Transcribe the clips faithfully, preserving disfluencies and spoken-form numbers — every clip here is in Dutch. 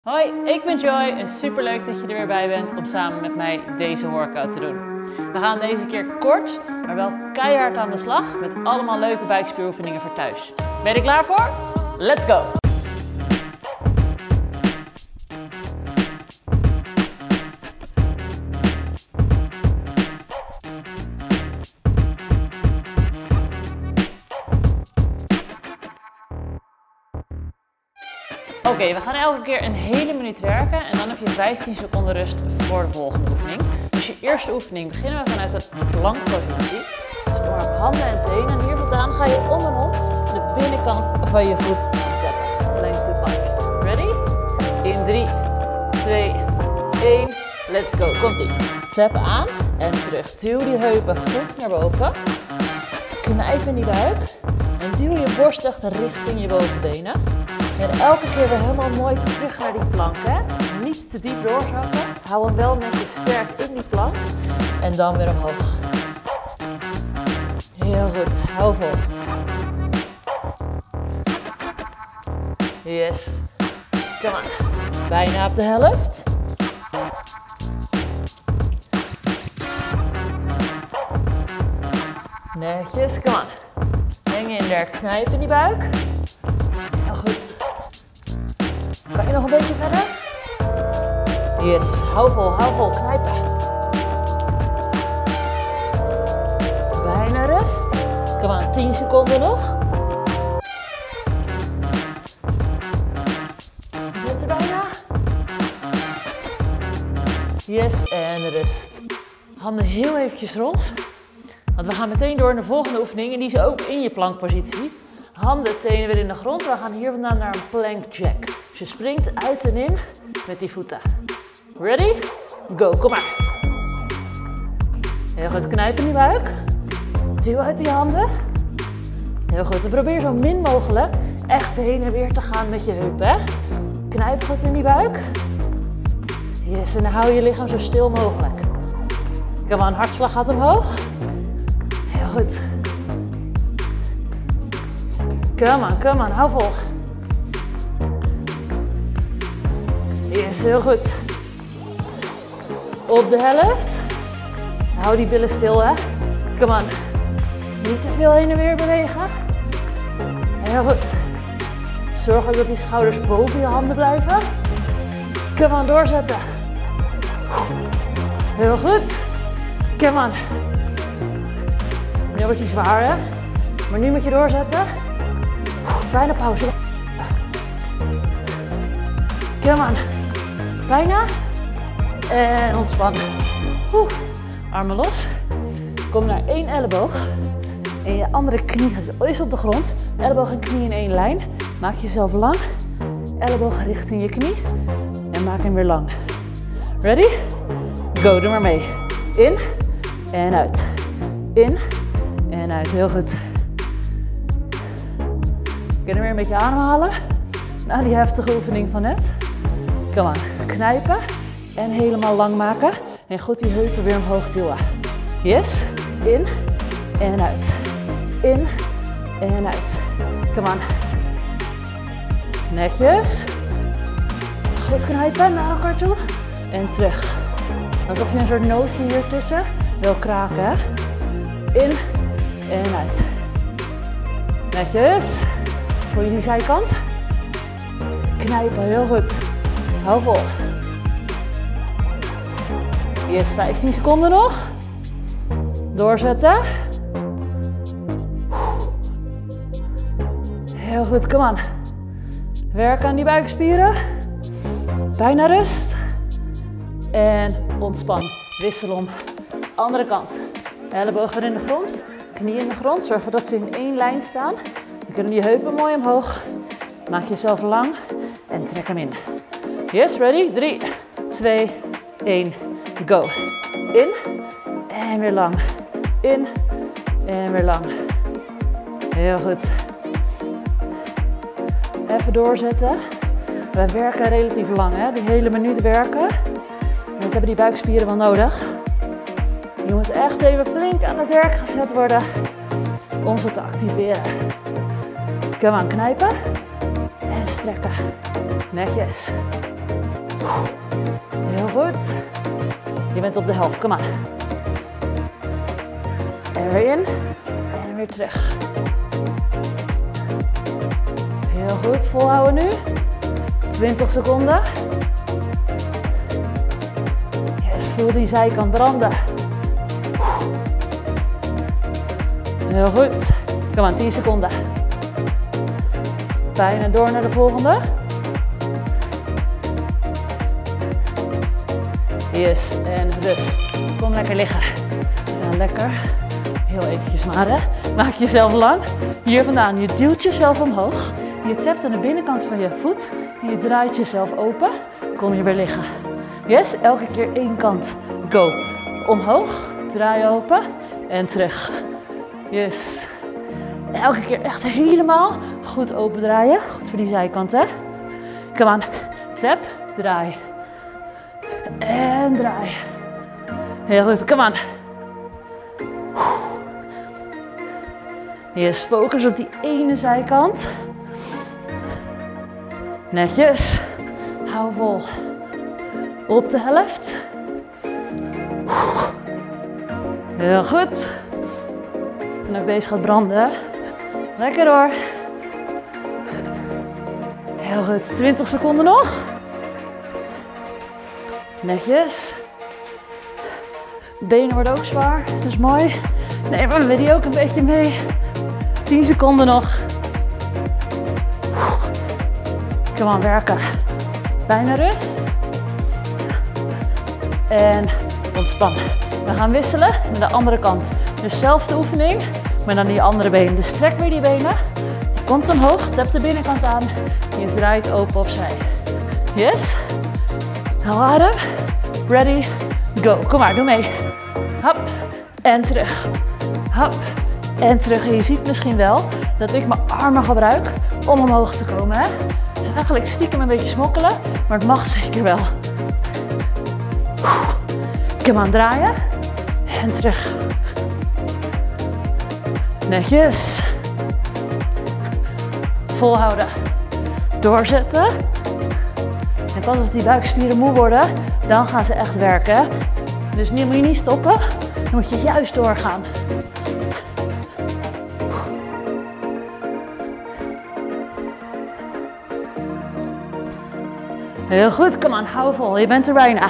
Hoi, ik ben Joy en super leuk dat je er weer bij bent om samen met mij deze workout te doen. We gaan deze keer kort, maar wel keihard aan de slag met allemaal leuke buikspieroefeningen voor thuis. Ben je er klaar voor? Let's go! Oké, okay, we gaan elke keer een hele minuut werken en dan heb je vijftien seconden rust voor de volgende oefening. Dus je eerste oefening beginnen we vanuit de plankpositie. Dus door handen en tenen hier vandaan ga je om en om de binnenkant van je voet tappen. Plank to plank. Ready? In drie, twee, één, let's go. Komt-ie. Tap aan en terug. Duw die heupen goed naar boven. Knijp in die buik en duw je borst echt richting je bovenbenen. En elke keer weer helemaal mooi terug naar die plank, hè? Niet te diep doorzakken. Hou hem wel netjes sterk in die plank. En dan weer omhoog. Heel goed, hou vol. Yes. Kom aan. Bijna op de helft. Netjes, kom aan. Hang in daar, knijp in die buik. Heel goed. Kan je nog een beetje verder? Yes, hou vol, hou vol, knijpen. Bijna rust. Kom aan, tien seconden nog. Je bent er bijna. Yes, en rust. Handen heel eventjes los. Want we gaan meteen door naar de volgende oefening en die is ook in je plankpositie. Handen, tenen weer in de grond. We gaan hier vandaan naar een plank jack. Dus je springt uit en in met die voeten. Ready? Go, kom maar. Heel goed, knijp in die buik. Duw uit die handen. Heel goed, en probeer zo min mogelijk echt heen en weer te gaan met je heupen. Knijp goed in die buik. Yes, en dan hou je lichaam zo stil mogelijk. Kom aan, hartslag gaat omhoog. Heel goed. Come on, come on, hou vol. Yes, heel goed. Op de helft. Hou die billen stil, hè. Come on. Niet te veel heen en weer bewegen. Heel goed. Zorg ook dat die schouders boven je handen blijven. Come on, doorzetten. Heel goed. Come on. Nu wordt hij zwaar, hè. Maar nu moet je doorzetten. Bijna pauze. Come on. Bijna. En ontspannen. Oeh. Armen los. Kom naar één elleboog. En je andere knie gaat eerst op de grond. Elleboog en knie in één lijn. Maak jezelf lang. Elleboog richting je knie. En maak hem weer lang. Ready? Go, doe maar mee. In. En uit. In. En uit. Heel goed. Kun je weer een beetje ademhalen? Na die heftige oefening van net. Kom aan, knijpen en helemaal lang maken. En goed die heupen weer omhoog duwen. Yes, in en uit. In en uit. Kom aan. Netjes. Goed knijpen naar elkaar toe. En terug. Alsof je een soort nootje hier tussen wil kraken. Hè? In en uit. Netjes. Voor jullie zijkant. Knijpen, heel goed. Hou vol. Yes, vijftien seconden nog. Doorzetten. Heel goed, kom aan. Werk aan die buikspieren. Bijna rust. En ontspan. Wissel om. Andere kant. Ellebogen weer in de grond. Knieën in de grond. Zorg dat ze in één lijn staan. Dan kunnen die heupen mooi omhoog. Maak jezelf lang en trek hem in. Yes, ready? drie, twee, één, go. In en weer lang. In en weer lang. Heel goed. Even doorzetten. We werken relatief lang, hè? Die hele minuut werken. En dat hebben die buikspieren wel nodig. Je moet echt even flink aan het werk gezet worden om ze te activeren. Kom aan, knijpen en strekken. Netjes. goed. Je bent op de helft, kom aan. En weer in. En weer terug. Heel goed, volhouden nu. twintig seconden. Yes, voel die zijkant branden. Heel goed. Kom aan, tien seconden. Bijna door naar de volgende. Yes, en rust. Kom lekker liggen. Ja, lekker. Heel eventjes maar, hè. Maak jezelf lang. Hier vandaan, je duwt jezelf omhoog. Je tapt aan de binnenkant van je voet. En je draait jezelf open. Kom je weer liggen. Yes, elke keer één kant. Go. Omhoog, draai open en terug. Yes. Elke keer echt helemaal goed open draaien. Goed voor die zijkant, hè. Kom aan. Tap, draai. En draai. Heel goed, kom aan. Yes, focus op die ene zijkant. Netjes. Hou vol. Op de helft. Heel goed. En ook deze gaat branden. Lekker door. Heel goed. twintig seconden nog. Netjes. Benen worden ook zwaar. Dat is mooi. Neem we die ook een beetje mee. tien seconden nog. Kom aan, werken. Bijna rust. En ontspannen. We gaan wisselen naar de andere kant. Dus zelfde oefening, maar dan die andere been. Dus trek weer die benen. Je komt omhoog, tap de binnenkant aan. Je draait open opzij. Yes. Hou adem. Ready, go. Kom maar, doe mee. Hop. En terug. Hop. En terug. En je ziet misschien wel dat ik mijn armen gebruik om omhoog te komen. Hè? Dus eigenlijk stiekem een beetje smokkelen, maar het mag zeker wel. Kom aan, draaien. En terug. Netjes. Volhouden. Doorzetten. En pas als die buikspieren moe worden, dan gaan ze echt werken. Dus nu moet je niet stoppen. Dan moet je juist doorgaan. Heel goed, kom aan, hou vol. Je bent er bijna.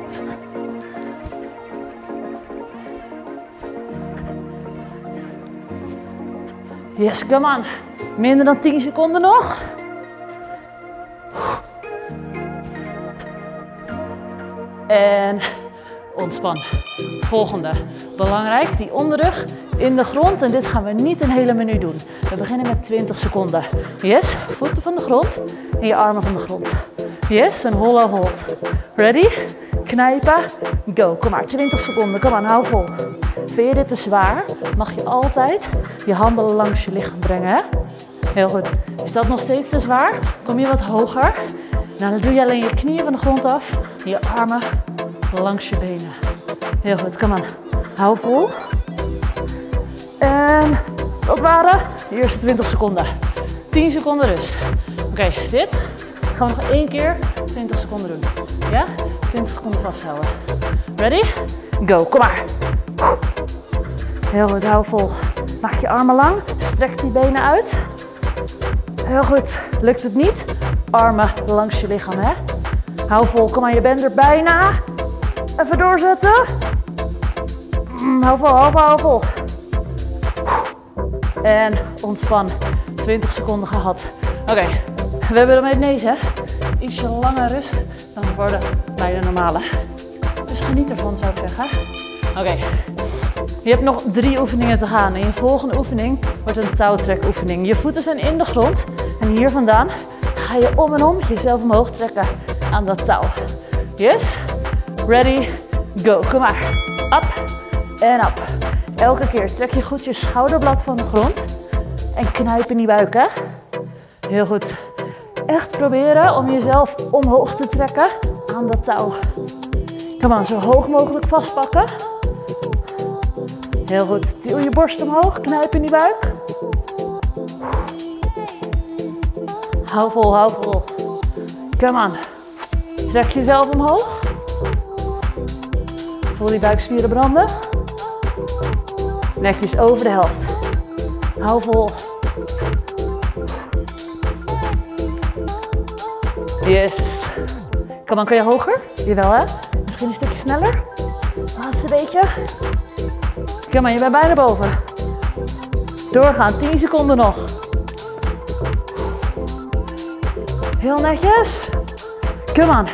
Yes, come on. Minder dan tien seconden nog. En ontspan. Volgende. Belangrijk, die onderrug in de grond. En dit gaan we niet een hele minuut doen. We beginnen met twintig seconden. Yes, voeten van de grond en je armen van de grond. Yes, een hollow hold. Ready? Knijpen. Go. Kom maar, twintig seconden. Kom aan, hou vol. Vind je dit te zwaar? Mag je altijd je handen langs je lichaam brengen. Hè? Heel goed. Is dat nog steeds te zwaar? Kom je wat hoger. Nou, dan doe je alleen je knieën van de grond af. En je armen langs je benen. Heel goed, kom aan. Hou vol. En dat waren de eerste twintig seconden. tien seconden rust. Oké, okay, dit gaan we nog één keer twintig seconden doen. Ja? twintig seconden vasthouden. Ready? Go, kom maar. Heel goed, hou vol. Maak je armen lang. Strek die benen uit. Heel goed. Lukt het niet? Armen langs je lichaam, hè? Hou vol, kom maar, je bent er bijna. Even doorzetten. Mm, hou vol, hou vol, hou vol. En ontspan. twintig seconden gehad. Oké, okay. We hebben ermee deze, hè? Ietsje lange rust dan voor de bij de normale. Dus geniet ervan, zou ik zeggen. Oké, okay. Je hebt nog drie oefeningen te gaan. En je volgende oefening wordt een touwtrekoefening. Je voeten zijn in de grond. En hier vandaan ga je om en om jezelf omhoog trekken aan dat touw. Yes? Ready? Go. Kom maar. Up en up. Elke keer trek je goed je schouderblad van de grond. En knijp in die buik, hè? Heel goed. Echt proberen om jezelf omhoog te trekken aan dat touw. Kom aan, zo hoog mogelijk vastpakken. Heel goed. Til je borst omhoog, knijp in die buik. Hou vol, hou vol. Kom aan. Trek jezelf omhoog. Voel die buikspieren branden. Netjes over de helft. Hou vol. Yes. Kom dan, kan je hoger? Jawel hè? Misschien een stukje sneller. Laatste beetje. Kom maar, je bent bijna boven. Doorgaan, tien seconden nog. Heel netjes. Kom aan.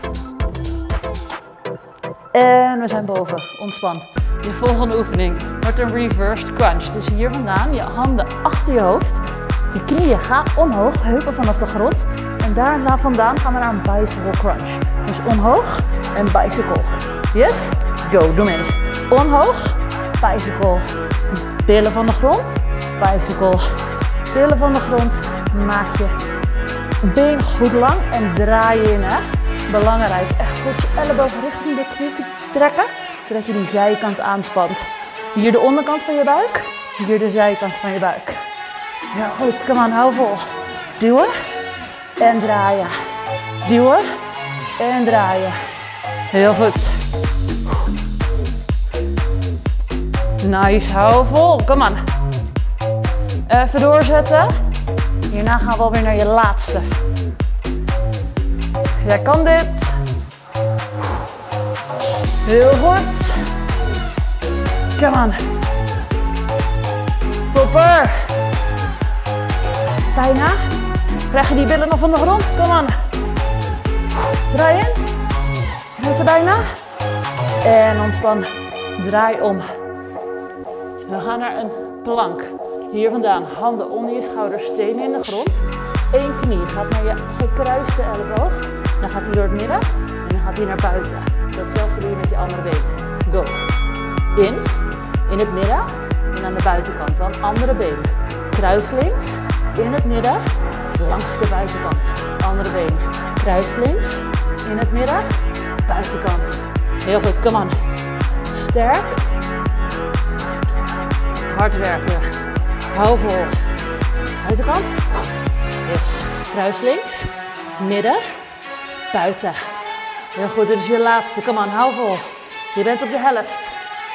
En we zijn boven. Ontspan. Je volgende oefening wordt een reversed crunch. Dus hier vandaan, je handen achter je hoofd. Je knieën gaan omhoog, heupen vanaf de grond. En daar vandaan gaan we naar een bicycle crunch. Dus omhoog en bicycle. Yes? Go, doe mee. Omhoog, bicycle. Billen van de grond, bicycle. Billen van de grond, maak je been goed lang en draai je in. Hè? Belangrijk, echt goed je elleboog richting de knie trekken. Zodat je die zijkant aanspant. Hier de onderkant van je buik, hier de zijkant van je buik. Ja, goed, kom aan, hou vol. Duwen en draaien. Duwen en draaien. Heel goed. Nice, hou vol, kom aan. Even doorzetten. Hierna gaan we alweer naar je laatste. Jij kan dit. Heel goed. Kom aan. Topper. Bijna. Krijg je die billen nog van de grond? Kom aan. Draai in. Draai er bijna. En ontspan. Draai om. We gaan naar een plank. Hier vandaan. Handen onder je schouders, stenen in de grond. Eén knie gaat naar je gekruiste elleboog. Dan gaat hij door het midden. En dan gaat hij naar buiten. Datzelfde doe je met je andere been. Go. In. In het midden. En aan de buitenkant. Dan andere been. Kruislinks. In het midden. Langs de buitenkant. Andere been. Kruislinks. In het midden. Buitenkant. Heel goed. Kom aan. Sterk. Hard werken. Hou vol. Buitenkant. Yes. Kruislinks. Midden. Buiten. Heel goed. Dit is je laatste. Kom aan. Hou vol. Je bent op de helft.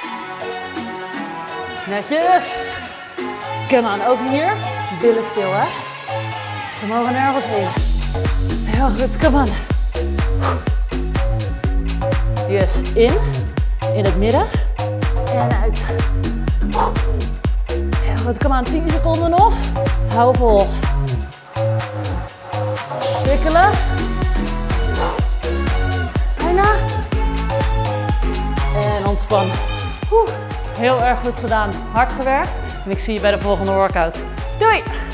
Netjes. Kom aan. Ook hier. Billen stil, hè. Ze mogen nergens heen. Heel goed. Kom aan. Yes. In. In het midden. En uit. Heel goed. Kom aan. tien seconden nog. Hou vol. Wikkelen. Bijna. En ontspan. Heel erg goed gedaan. Hard gewerkt. En ik zie je bij de volgende workout. Doei!